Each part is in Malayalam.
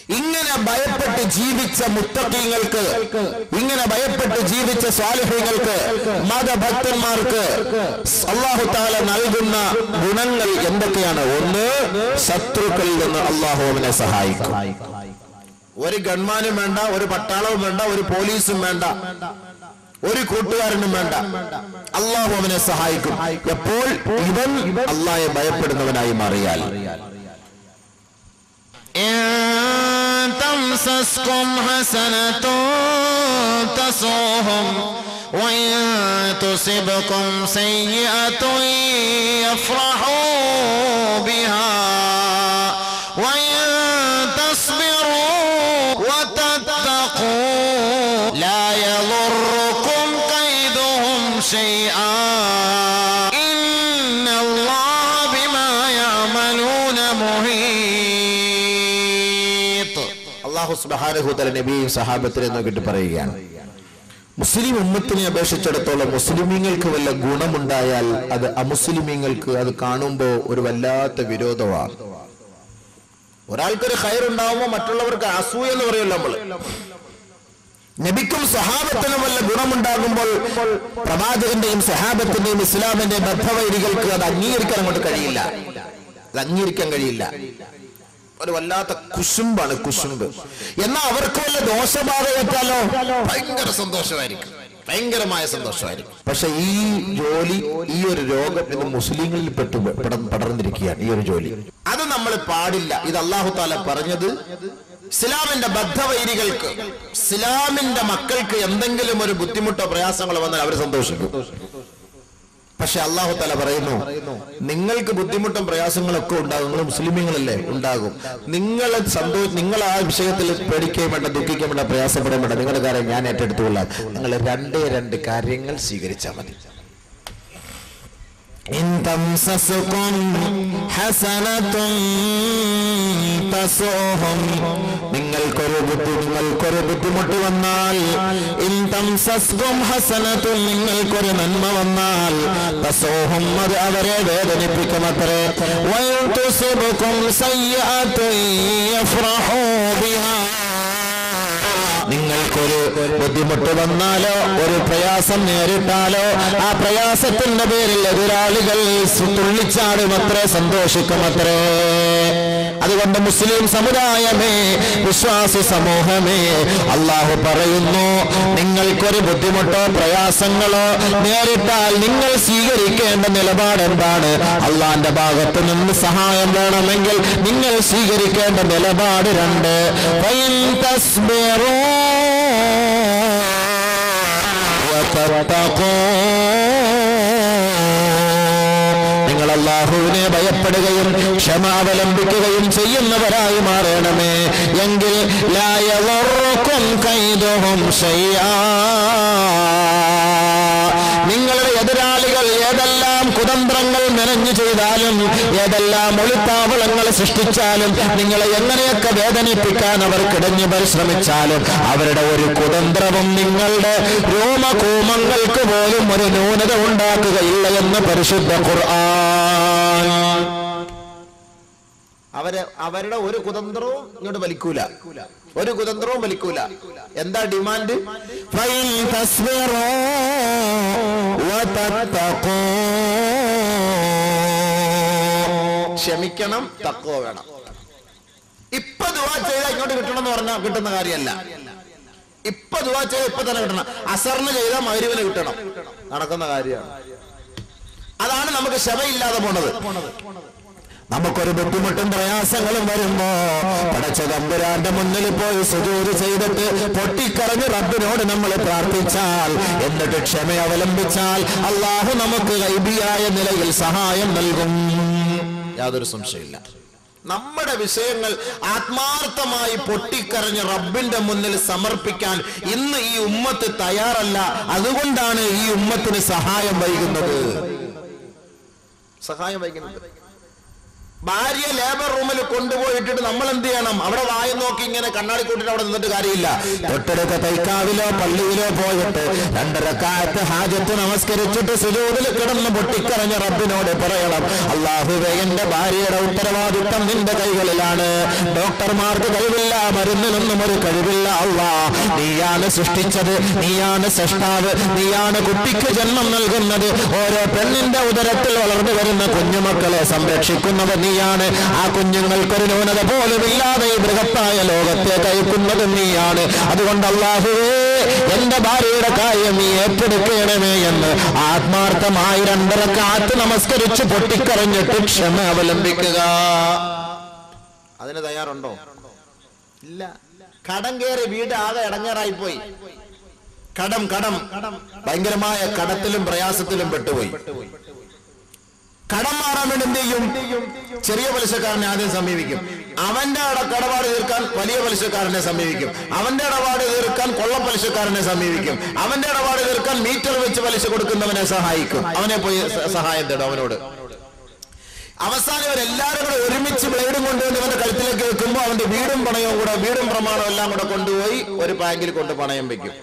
ഇങ്ങനെ ഭയപ്പെട്ട് ജീവിച്ച മുത്തഖീങ്ങൾക്ക്, ഇങ്ങനെ ഭയപ്പെട്ട് ജീവിച്ച സ്വാലിഹീങ്ങൾക്ക്, മതഭക്തന്മാർക്ക് അല്ലാഹു തആല നൽകുന്ന ഗുണങ്ങൾ എന്തൊക്കെയാണ്? ഒന്ന്, ശത്രുക്കളിൽ നിന്ന് അല്ലാഹു അവനെ സഹായിക്കും. ഒരു ഗൺമാനും വേണ്ട, ഒരു പട്ടാളവും വേണ്ട, ഒരു പോലീസും വേണ്ട, ഒരു കൂട്ടുകാരനും വേണ്ട, അല്ലാഹു അവനെ സഹായിക്കും. എപ്പോൾ? ഇവൻ അല്ലാഹയെ ഭയപ്പെടുന്നവനായി മാറിയാൽ. تمسسكم حسنة تسؤهم وإن تصبكم سيئة يفرحوا بها وإن تصبروا وتتقوا لا يضركم كيدهم شيئا إن الله بما يعملون محيط. അല്ലാഹു സുബ്ഹാനഹു വ തആല നബിയും സഹാബത്തിനെ നോക്കിയിട്ട് പറയുകയാണ്, മുസ്ലിം ഉമ്മത്തിനെ അപേക്ഷിച്ചിടത്തോളം മുസ്ലിമീങ്ങൾക്ക് വല്ല ഗുണമുണ്ടായാൽ അത് അമുസ്ലിമീങ്ങൾക്ക് അത് കാണുമ്പോൾ ഒരു വല്ലാത്ത വിരോധമാണ്. ഒരാൾക്കൊരു ഖൈർ ഉണ്ടാവുമ്പോൾ മറ്റുള്ളവർക്ക് അസൂയ എന്ന് പറയുമല്ലോ നമ്മൾ. നബിക്കും സഹാബത്തിനും വല്ല ഗുണമുണ്ടാകുമ്പോൾ പ്രവാചകന്റെയും സഹാബത്തിന്റെയും ഇസ്ലാമിന്റെയും ബദ്ധവൈരികൾക്ക് അത് അംഗീകരിക്കാൻ അങ്ങോട്ട് കഴിയില്ല. അത് അംഗീകരിക്കാൻ കഴിയില്ല. ഒരു വല്ലാത്ത കുശുമ്പാണ്, കുശുമ്പ്. എന്നാൽ അവർക്ക് വല്ല ദോഷബാധയേറ്റാലോ ഭയങ്കര സന്തോഷമായിരിക്കും, ഭയങ്കരമായ സന്തോഷമായിരിക്കും. പക്ഷെ ഈ ജോലി, ഈ ഒരു രോഗം ഇന്ന് മുസ്ലിങ്ങളിൽ പടർന്നിരിക്കുകയാണ്. ഈ ഒരു ജോലി അത് നമ്മൾ പാടില്ല. ഇത് അല്ലാഹു തആല പറഞ്ഞത് ഇസ്ലാമിന്റെ ബദ്ധവൈരികൾക്ക്, ഇസ്ലാമിന്റെ മക്കൾക്ക് എന്തെങ്കിലും ഒരു ബുദ്ധിമുട്ടോ പ്രയാസങ്ങളോ വന്നാൽ അവർ സന്തോഷിക്കും. പക്ഷെ അല്ലാഹു തആല പറയുന്നു, നിങ്ങൾക്ക് ബുദ്ധിമുട്ടും പ്രയാസങ്ങളൊക്കെ ഉണ്ടാകും, നിങ്ങൾ മുസ്ലിമീങ്ങളല്ലേ, ഉണ്ടാകും. നിങ്ങൾ ആ വിഷയത്തിൽ പേടിക്കുകയും വേണ്ട, ദുഃഖിക്കാൻ വേണ്ട, പ്രയാസപ്പെടാൻ വേണ്ട. നിങ്ങളുടെ കാര്യം ഞാൻ ഏറ്റെടുത്തുകൊള്ളാം. നിങ്ങൾ രണ്ട് കാര്യങ്ങൾ സ്വീകരിച്ചാൽ മതി. إن تمسسكم حسنة تسؤهم നിങ്ങൾക്കൊരു ബുദ്ധിമുട്ട് വന്നാൽ, ഇൻ തംസസ്കും ഹസനത്തുൻ നിങ്ങൾക്കൊരു നന്മ വന്നാൽ, തസൂഹും അത് അവരെ വേദനിപ്പിക്കുമത്രേ. വഇൻ തുസിബുകും സയ്യിഅത്തുൻ യഫ്റഹൂ ബിഹാ നിങ്ങൾക്കൊരു ബുദ്ധിമുട്ട് വന്നാലോ, ഒരു പ്രയാസം നേരിട്ടാലോ, ആ പ്രയാസത്തിന്റെ പേരിൽ എതിരാളികൾ തുള്ളിച്ചാടുമത്രേ, സന്തോഷിക്കുമത്രേ. അതുകൊണ്ട് മുസ്ലിം സമുദായമേ, വിശ്വാസി സമൂഹമേ, അല്ലാഹു പറയുന്നു, നിങ്ങൾക്കൊരു ബുദ്ധിമുട്ടോ പ്രയാസങ്ങളോ നേരിട്ടാൽ നിങ്ങൾ സ്വീകരിക്കേണ്ട നിലപാട് എന്താണ്? അള്ളാന്റെ ഭാഗത്ത് നിന്ന് സഹായം വേണമെങ്കിൽ നിങ്ങൾ സ്വീകരിക്കേണ്ട നിലപാട് 2. ഫഇൻ തസ്ബിറൂ വതത്തഖൂ നിങ്ങൾ അല്ലാഹുവിനെ ഭയപ്പെടുകയും ക്ഷമ അവലംബിക്കുകയും ചെയ്യുന്നവരായി മാറണമേ. എങ്കിൽ ലാ യദുറുക്കും കൈദുഹും ശൈആ നിങ്ങളുടെ എതിരാളികൾ ഏതെല്ലാം കുതന്ത്രങ്ങൾ മെനഞ്ഞു ചെയ്താലും, ഏതെല്ലാം ഒളിത്താവളങ്ങൾ സൃഷ്ടിച്ചാലും, നിങ്ങളെ എങ്ങനെയൊക്കെ വേദനിപ്പിക്കാൻ അവർ കിടഞ്ഞു പരിശ്രമിച്ചാലും, അവരുടെ ഒരു കുതന്ത്രവും നിങ്ങളുടെ രോമകൂമങ്ങൾക്ക് പോലും ഒരു ന്യൂനത ഉണ്ടാക്കുകയില്ല എന്ന് പരിശുദ്ധ ഖുർആൻ. അവരുടെ ഒരു കുതന്ത്രവും ഇങ്ങോട്ട് വലിക്കൂല, ഒരു കുതന്ത്രവും വലിക്കൂല. എന്താ ഡിമാൻഡ്? ഫൈൻ തസ്ബിറൂ വതത്തഖൂ ക്ഷമിക്കണം, തഖ്വ വേണം. ഇപ്പൊ ദുആ ചെയ്താൽ ഇങ്ങോട്ട് കിട്ടണം എന്ന് പറഞ്ഞാൽ കിട്ടുന്ന കാര്യമല്ല. ഇപ്പൊ ദുആ ചെയ്താൽ ഇപ്പൊ തന്നെ കിട്ടണം. അസറിന് ചെയ്താൽ മഗ്രിബിന് കിട്ടണം, നടക്കുന്ന കാര്യമാണ്. അതാണ് നമുക്ക് ക്ഷമയില്ലാതെ പോണത്. നമുക്കൊരു ബുദ്ധിമുട്ടും പ്രയാസങ്ങളും വരുമ്പോ പടച്ച തമ്പുരാന്റെ മുന്നിൽ പോയി സുജൂദ് ചെയ്തിട്ട് പൊട്ടിക്കരഞ്ഞ് റബ്ബിനോട് നമ്മൾ പ്രാർത്ഥിച്ചാൽ, എന്നിട്ട് ക്ഷമ അവലംബിച്ചാൽ, അല്ലാഹു നമുക്ക് ഗൈബിയായ നിലയിൽ സഹായം നൽകും. യാതൊരു സംശയമില്ല. നമ്മുടെ വിഷയങ്ങൾ ആത്മാർത്ഥമായി പൊട്ടിക്കരഞ്ഞ് റബ്ബിന്റെ മുന്നിൽ സമർപ്പിക്കാൻ ഇന്ന് ഈ ഉമ്മത്ത് തയ്യാറല്ല. അതുകൊണ്ടാണ് ഈ ഉമ്മത്തിന് സഹായം വൈകുന്നത്. ഭാര്യ ലേബർ റൂമിൽ കൊണ്ടുപോയിട്ടിട്ട് നമ്മൾ എന്ത് ചെയ്യണം? അവിടെ വായി നോക്കി ഇങ്ങനെ കണ്ണാടി കൂട്ടിട്ട് അവിടെ നിന്നിട്ട് കാര്യമില്ല. തൊട്ടടുത്ത തൈക്കാവിലോ പള്ളിയിലോ പോയിട്ട് 2 റക്അത്ത് ഹാജത്ത് നമസ്കരിച്ചിട്ട് സുജൂദിൽ കിടന്ന് പൊട്ടിക്കരഞ്ഞ റബ്ബിനോട് പറയണം, അല്ലാഹുവേ, എന്റെ ഭാര്യയുടെ ഉത്തരവാദിത്തം നിന്റെ കൈകളിലാണ്. ഡോക്ടർമാർക്ക് കഴിവില്ല, മരുന്നിനൊന്നും ഒരു കഴിവില്ല. അല്ലാഹ്, നീയാണ് സൃഷ്ടിച്ചത്, നീയാണ് സൃഷ്ടാവ്, നീയാണ് കുട്ടിക്ക് ജന്മം നൽകുന്നത്. ഓരോ പെണ്ണിന്റെ ഉദരത്തിൽ വളർന്നു വരുന്ന കുഞ്ഞുമക്കളെ സംരക്ഷിക്കുന്നവർ നീയാണ്. ആ കുഞ്ഞുങ്ങൾക്കൊരു ന്യൂനത പോലും ഇല്ലാതെ ഈ ബൃഹത്തായ ലോകത്തെ കഴിക്കുന്നത് നീയാണ്. അതുകൊണ്ട് അല്ലാഹുവേ, എന്റെ ഭാര്യയുടെ കാര്യം നീ ഏറ്റെടുക്കണമേ എന്ന് ആത്മാർത്ഥമായി 2 റക്അത്ത് നമസ്കരിച്ച് പൊട്ടിക്കരഞ്ഞിട്ട് ക്ഷമ അവലംബിക്കുക. അതിന് തയ്യാറുണ്ടോ? ഇല്ല. കടം കയറി വീട് ആകെ ഇടങ്ങേറായി പോയി. കടം ഭയങ്കരമായ കടത്തിലും പ്രയാസത്തിലും പെട്ടുപോയി. കടം മാറാൻ വേണ്ടി എന്ത് ചെയ്യും? ചെറിയ പലിശക്കാരനെ ആദ്യം സമീപിക്കും. അവന്റെ കടപാട് തീർക്കാൻ വലിയ പലിശക്കാരനെ സമീപിക്കും. അവന്റെ ഇടപാട് തീർക്കാൻ കൊള്ള പലിശക്കാരനെ സമീപിക്കും. അവന്റെ ഇടപാട് തീർക്കാൻ മീറ്റർ വെച്ച് പലിശ കൊടുക്കുന്നവനെ സഹായിക്കും. അവനെ പോയി സഹായം തേടും അവനോട്. അവസാനം ഇവരെല്ലാരും കൂടെ ഒരുമിച്ച് ബ്ലേഡും കൊണ്ടുവന്ന് ഇവന്റെ കഴുത്തിലേക്ക് വെക്കുമ്പോൾ അവന്റെ വീടും പ്രമാണവും എല്ലാം കൂടെ കൊണ്ടുപോയി ഒരു ബാങ്കിൽ കൊണ്ട് പണയം വെക്കും.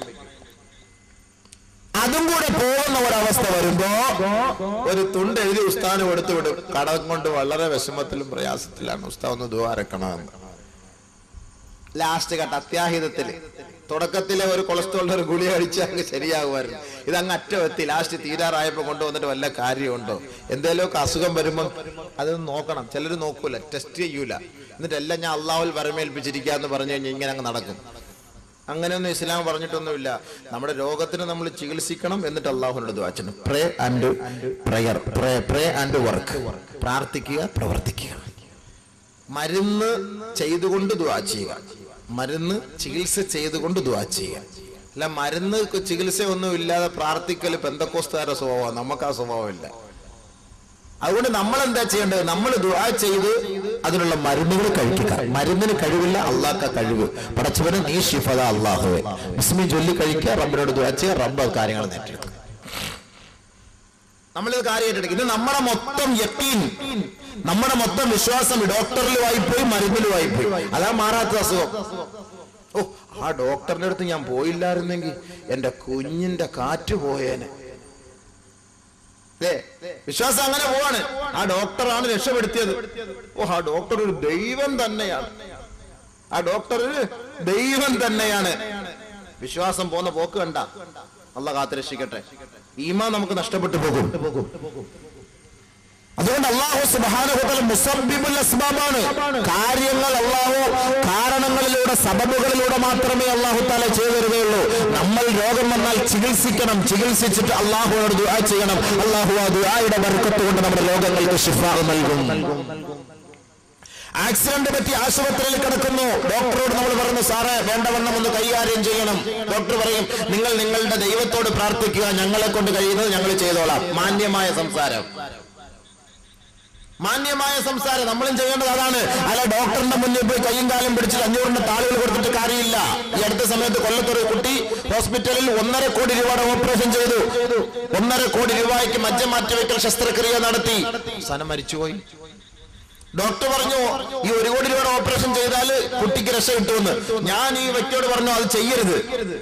അതും കൂടെ പോകുന്ന ഒരവസ്ഥ വരുമ്പോ ഒരു തുണ്ട് എഴുതി ഉസ്താദിന് കൊടുത്തു വിടും. കടം കൊണ്ട് വളരെ വിഷമത്തിലും പ്രയാസത്തിലാണ്, ഉസ്താദ് ഒന്ന് ദുആ ഇറക്കണമെന്ന്. ലാസ്റ്റ് ഘട്ട അത്യാഹിതത്തിൽ തുടക്കത്തിലെ ഒരു കൊളസ്ട്രോളിന്റെ ഒരു ഗുളിക അടിച്ച് അങ്ങ് ശരിയാകുമായിരുന്നു. ഇതങ്ങ് അറ്റമെത്തി ലാസ്റ്റ് തീരാറായപ്പോ കൊണ്ടുവന്നിട്ട് വല്ല കാര്യമുണ്ടോ? എന്തേലുമൊക്കെ അസുഖം വരുമ്പോ അതൊന്ന് നോക്കണം. ചിലർ നോക്കൂല, ടെസ്റ്റ് ചെയ്യൂല. എന്നിട്ട് എല്ലാം ഞാൻ അള്ളാഹുൽ വരമേൽപ്പിച്ചിരിക്കാന്ന് പറഞ്ഞു കഴിഞ്ഞാൽ ഇങ്ങനെ അങ്ങ് നടക്കും. അങ്ങനെയൊന്നും ഇസ്ലാം പറഞ്ഞിട്ടൊന്നുമില്ല. നമ്മുടെ രോഗത്തിന് നമ്മൾ ചികിത്സിക്കണം, എന്നിട്ട് അള്ളാഹുവിനോട് ദുആ ചെയ്യണം. Pray and prayer, pray and work. പ്രാർത്ഥിക്കുക, പ്രവർത്തിക്കുക. മരുന്ന് ചെയ്തുകൊണ്ട് ദുആ ചെയ്യുക, മരുന്ന് ചികിത്സ ചെയ്തുകൊണ്ട് ദുആ ചെയ്യുക. അല്ല മരുന്ന് ചികിത്സ ഒന്നും ഇല്ലാതെ പ്രാർത്ഥിക്കൽ പെന്തക്കോസ്തുകാരുടെ സ്വഭാവമാണ്. നമുക്ക് ആ സ്വഭാവമില്ല. അതുകൊണ്ട് നമ്മൾ എന്താ ചെയ്യേണ്ടത്? നമ്മൾ ദുആ ചെയ്ത് അതിനുള്ള മരുന്നുകൾ കഴിക്കുക. മരുന്നിന് കഴിവില്ല, അള്ളാഹ്ക്ക് കഴിവ്. പടച്ചവന് നീ ശിഫദ അല്ലാഹുവേ, ബിസ്മി ചൊല്ലി കഴിക്കുക, റബ്ബിനോട് ദുആ ചെയ്യുക, റബ്ബ് കാര്യങ്ങൾ നേടിയെടുക്കും. നമ്മളിത് കാര്യം ഏറ്റെടുക്കും. ഇത് നമ്മുടെ മൊത്തം യഖീൻ, നമ്മുടെ മൊത്തം വിശ്വാസം ഡോക്ടറിലുമായി പോയി, മരുന്നിലുമായി പോയി. അതാ മാറാത്ത അസുഖം. ഓ, ആ ഡോക്ടറിന്റെ അടുത്ത് ഞാൻ പോയില്ലായിരുന്നെങ്കിൽ എന്റെ കുഞ്ഞിന്റെ കാറ്റ് പോയേനെ. വിശ്വാസം അങ്ങനെ പോവാണ്. ആ ഡോക്ടറാണ് രക്ഷപ്പെടുത്തിയത്. ഓ, ആ ഡോക്ടർ ഒരു ദൈവം തന്നെയാണ്, ആ ഡോക്ടർ ഒരു ദൈവം തന്നെയാണ്. വിശ്വാസം പോകുന്ന പോക്ക് കണ്ട അള്ളാഹ് കാത്തുരക്ഷിക്കട്ടെ. ഈമാൻ നമുക്ക് നഷ്ടപ്പെട്ടു പോകും. അതുകൊണ്ട് അല്ലാഹു സുബ്ഹാനഹു വ തആല മുസബ്ബിബുൽ അസ്ബാബാണ്. കാര്യങ്ങൾ അല്ലാഹു കാരണങ്ങളിലൂടെ, സബബുകളിലൂടെ മാത്രമേ അല്ലാഹു തആല ചെയ്തുതരുകയുള്ളൂ. നമ്മൾ രോഗം വന്നാൽ ചികിത്സിക്കണം, ചികിത്സിച്ചിട്ട് അല്ലാഹുവോട് ദുആ ചെയ്യണം. അല്ലാഹു ആ ദുആയുടെ ബർക്കത്ത് കൊണ്ട് നമ്മുടെ രോഗങ്ങൾക്ക് ശിഫാ നൽകും. ആക്സിഡന്റ് പറ്റി ആശുപത്രിയിൽ കിടക്കുന്നു, ഡോക്ടറോട് നമ്മൾ പറഞ്ഞു, സാറേ വേണ്ടവണ്ണം ഒന്ന് കൈകാര്യം ചെയ്യണം. ഡോക്ടർ പറയും, നിങ്ങൾ നിങ്ങളുടെ ദൈവത്തോട് പ്രാർത്ഥിക്കുക, ഞങ്ങളെ കൊണ്ട് കഴിയുന്നത് ഞങ്ങൾ ചെയ്തോളാം. മാന്യമായ സംസാരം, മാന്യമായ സംസാരം നമ്മളും ചെയ്യേണ്ടത് അതാണ്. അല്ല ഡോക്ടറിന്റെ മുന്നിൽ പോയി കയ്യും കാലും പിടിച്ച് 500 താളുകൾ കൊടുത്തിട്ട് കാര്യമില്ല. ഈ അടുത്ത സമയത്ത് കൊല്ലത്തൊരു കുട്ടി ഹോസ്പിറ്റലിൽ 1.5 കോടി രൂപയുടെ ഓപ്പറേഷൻ ചെയ്തു. 1.5 കോടി രൂപയ്ക്ക് മജ്ജ മാറ്റിവെക്കൽ ശസ്ത്രക്രിയ നടത്തി, അവസാനം മരിച്ചുപോയി. ഡോക്ടർ പറഞ്ഞു, ഈ 1 കോടി രൂപയുടെ ഓപ്പറേഷൻ ചെയ്താൽ കുട്ടിക്ക് രക്ഷ കിട്ടുമെന്ന്. ഞാൻ ഈ വ്യക്തിയോട് പറഞ്ഞു, അത് ചെയ്യരുത്.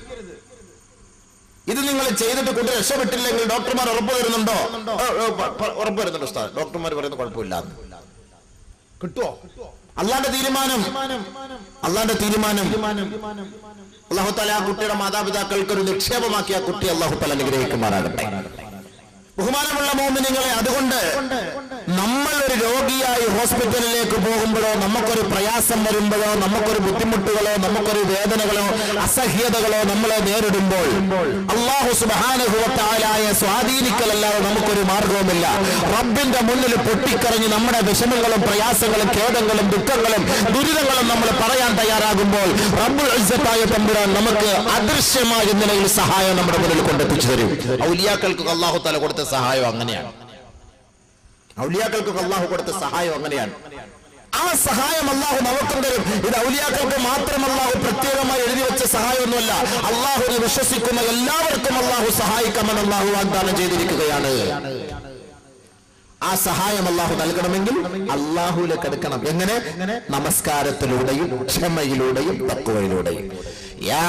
ഇത് നിങ്ങൾ ചെയ്തിട്ട് കുട്ടി രക്ഷപ്പെട്ടില്ലെങ്കിൽ ഡോക്ടർമാർ ഉറപ്പ് തരുന്നുണ്ടോ? ഉറപ്പ് തരുന്നുണ്ട് ഉസ്താദ്. ഡോക്ടർമാർ പറയുന്നത് കുഴപ്പമില്ല. കിട്ടുമോ? അള്ളാന്റെ തീരുമാനം, അള്ളാന്റെ തീരുമാനം. അല്ലാഹു തആല ആ കുട്ടിയുടെ മാതാപിതാക്കൾക്ക് ഒരു നിക്ഷേപമാക്കി ആ കുട്ടി അല്ലാഹു തആല അനുഗ്രഹിക്കുമാറാകട്ടെ. ബഹുമാനമുള്ള മുഅ്മിനീങ്ങളെ, അതുകൊണ്ട് നമ്മൾ ഒരു രോഗിയായി ഹോസ്പിറ്റലിലേക്ക് പോകുമ്പോഴോ, നമുക്കൊരു പ്രയാസം വരുമ്പോഴോ, നമുക്കൊരു ബുദ്ധിമുട്ടുകളോ, നമുക്കൊരു വേദനകളോ അസഹ്യതകളോ നമ്മളെ നേരിടുമ്പോൾ അല്ലാഹു സുബ്ഹാനഹു വ തആലയെ സ്വാധീനിക്കലല്ലാതെ നമുക്കൊരു മാർഗവുമില്ല. റബ്ബിന്റെ മുന്നിൽ പൊട്ടിക്കരഞ്ഞ് നമ്മുടെ വിഷമങ്ങളും പ്രയാസങ്ങളും ഖേദങ്ങളും ദുഃഖങ്ങളും ദുരിതങ്ങളും നമ്മൾ പറയാൻ തയ്യാറാകുമ്പോൾ റബ്ബുൽ ഇസ്സത്തായ തമ്പുരാൻ നമുക്ക് അദൃശ്യമായ നിലയിൽ സഹായം നമ്മുടെ മുന്നിൽ കൊണ്ടെത്തിച്ചു തരും. ഔലിയാക്കൾക്ക് അല്ലാഹു തആല കൊടുത്ത സഹായം അങ്ങനെയാണ്. ഔലിയാക്കൾക്കൊക്കെ അല്ലാഹു കൊടുത്ത സഹായം അങ്ങനെയാണ്. ആ സഹായം അല്ലാഹു നമുക്കും തരും. ഇത് ഔലിയാക്കൾക്ക് മാത്രം അല്ലാഹു പ്രത്യേകമായി എഴുതി വെച്ച സഹായമൊന്നുമല്ല. അല്ലാഹുവിനെ വിശ്വസിക്കുന്ന എല്ലാവർക്കും അല്ലാഹു സഹായിക്കാമെന്ന് അല്ലാഹു വാഗ്ദാനം ചെയ്തിരിക്കുകയാണ്. ആ സഹായം അള്ളാഹു നൽകണമെങ്കിൽ അള്ളാഹുവിലേക്ക് അടുക്കണം. എങ്ങനെ? നമസ്കാരത്തിലൂടെയും ക്ഷമയിലൂടെയും തഖ്വയിലൂടെയും. യാ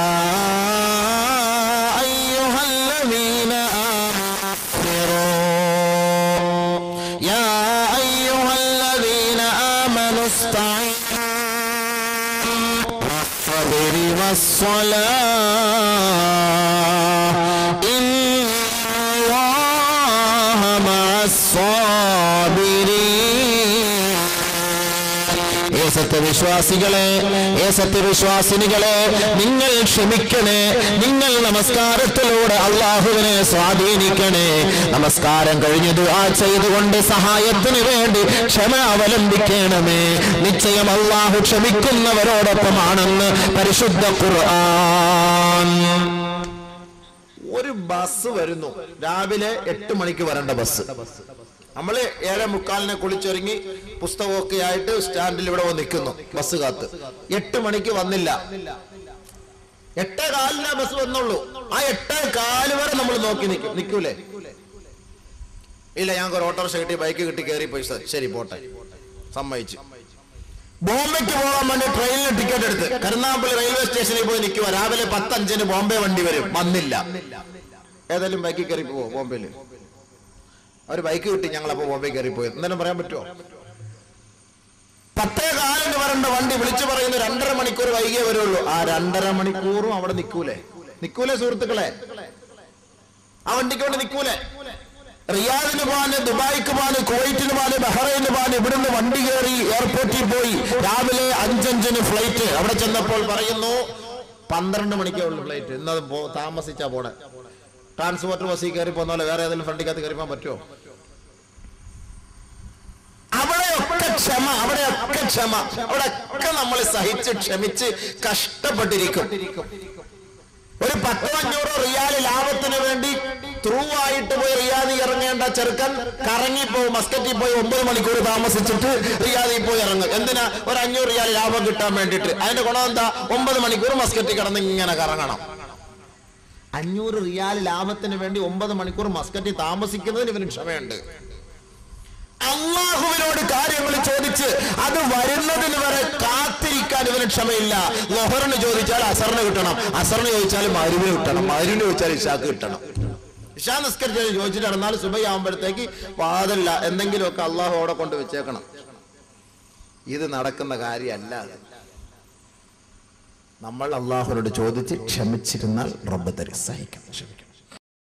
അയ്യുഹല്ലദീന ആമനൂ യാ അയ്യുഹല്ലദീന ആമനൂ ഇസ്തഈനൂ വസ്സബിരി വസ്സലാത്ത് ഇന്നല്ലാഹ സത്യവിശ്വാസിനികളെ, നിങ്ങൾ ക്ഷമിക്കണേ, നിങ്ങൾ നമസ്കാരത്തിലൂടെ അള്ളാഹുവിനെ സ്വാധീനിക്കണേ. നമസ്കാരം കഴിഞ്ഞ് ദുആ ചെയ്തുകൊണ്ട് സഹായത്തിന് വേണ്ടി ക്ഷമ അവലംബിക്കണമേ. നിശ്ചയം അള്ളാഹു ക്ഷമിക്കുന്നവരോടൊപ്പമാണെന്ന് പരിശുദ്ധ ഖുർആൻ. ഒരു ബസ് വരുന്നു, രാവിലെ 8 മണിക്ക് വരേണ്ട ബസ്. നമ്മള് 7:45 കുളിച്ചൊരുങ്ങി പുസ്തകമൊക്കെ ആയിട്ട് സ്റ്റാൻഡിൽ ഇവിടെ നിൽക്കുന്നു, ബസ് കാത്ത്. 8 മണിക്ക് വന്നില്ല. 8:15 ബസ് വന്നുള്ളൂ. ആ 8:15 വരെ നമ്മൾ നോക്കി നിൽക്കൂലേ? ഇല്ല, ഞങ്ങൾക്ക് ഒരു ഓട്ടോറിക്ഷ കിട്ടി, ബൈക്ക് കിട്ടി, കയറി പോയി. ശരി പോട്ടെ, സമ്മതിച്ചു. ബോംബെക്ക് പോകാൻ വേണ്ടി ട്രെയിനിൽ ടിക്കറ്റ് എടുത്ത് കരുനാഗപ്പള്ളി റെയിൽവേ സ്റ്റേഷനിൽ പോയി നിൽക്കുക. രാവിലെ 10:05 ബോംബെ വണ്ടി വരും, വന്നില്ല. ഏതായാലും ബൈക്കിൽ കയറി പോവോ? ബോംബെയില് ഒരു ബൈക്ക് കിട്ടി, ഞങ്ങളപ്പോ ബോംബെ കയറി പോയി. എന്തായാലും പറയാൻ പറ്റുമോ? 10:15 വരേണ്ട വണ്ടി വിളിച്ചു പറയുന്നു 2.5 മണിക്കൂർ വൈകിയേ വരുള്ളൂ. ആ 2.5 മണിക്കൂറും അവിടെ നിൽക്കൂലേ സുഹൃത്തുക്കളെ? ആ വണ്ടിക്ക് വേണ്ടി നിൽക്കൂലേ? റിയാദിന് പോകാന്, ദുബായിക്ക് പോകാന്, കുവൈറ്റിന് പോകാന്, ബഹ്റൈന് പോകാന് ഇവിടുന്ന് വണ്ടി കയറി എയർപോർട്ടിൽ പോയി. രാവിലെ 5:05 ഫ്ലൈറ്റ്. അവിടെ ചെന്നപ്പോൾ പറയുന്നു 12 മണിക്കേ ഉള്ളു ഫ്ലൈറ്റ്. ഇന്നത് താമസിച്ചാ പോണെ. ട്രാൻസ്പോർട്ടർ ബസ്സിൽ കയറി പോന്നോലെ വേറെ ഏതെങ്കിലും ഫ്രണ്ടിക്കകത്ത് കയറി പോകാൻ പറ്റുമോ? അവിടെയൊക്കെ ക്ഷമ, അവിടെയൊക്കെ നമ്മൾ സഹിച്ച് ക്ഷമിച്ച് കഷ്ടപ്പെട്ടിരിക്കും. ഒരു 10-500 റിയാല് ലാഭത്തിന് വേണ്ടി ത്രൂ ആയിട്ട് പോയി റിയാദിൽ ഇറങ്ങേണ്ട ചെറുക്കൻ കറങ്ങിപ്പോയി മസ്കറ്റിൽ പോയി 9 മണിക്കൂർ താമസിച്ചിട്ട് റിയാദിൽ പോയി ഇറങ്ങും. എന്തിനാ? ഒരു 500 റിയാൽ ലാഭം കിട്ടാൻ വേണ്ടിട്ട്. അതിന്റെ ഗുണം എന്താ? 9 മണിക്കൂർ മസ്കറ്റിൽ കിടന്ന് ഇങ്ങനെ കറങ്ങണം. 500 റിയാൽ ലാഭത്തിന് വേണ്ടി 9 മണിക്കൂർ മസ്കറ്റിൽ താമസിക്കുന്നതിന് ഇവന് ക്ഷമയുണ്ട്. അള്ളാഹുവിനോട് കാര്യങ്ങൾ ചോദിച്ച് അത് വരുന്നതിന് വരെ കാത്തിരിക്കാൻ ഇവന് ക്ഷമയില്ല. ളുഹറിന് ചോദിച്ചാൽ അസറിന് കിട്ടണം, അസറിന് ചോദിച്ചാൽ മഗ്‌രിബിന് കിട്ടണം, മഗ്‌രിബിന് ചോദിച്ചാൽ ഇശാക്ക് കിട്ടണം. ഇശാ നിസ്കരിച്ച് ചോദിച്ചിട്ട് നടന്നാൽ സുബഹി ആവുമ്പോഴത്തേക്ക് വാതില്ല എന്തെങ്കിലുമൊക്കെ അള്ളാഹു അവിടെ കൊണ്ട് വെച്ചേക്കണം. ഇത് നടക്കുന്ന കാര്യമല്ല. നമ്മൾ അള്ളാഹുവിനോട് ചോദിച്ച് ക്ഷമിച്ചിരുന്നാൽ റബ്ബ് തരും, സഹിക്കണം, ക്ഷമിക്കണം.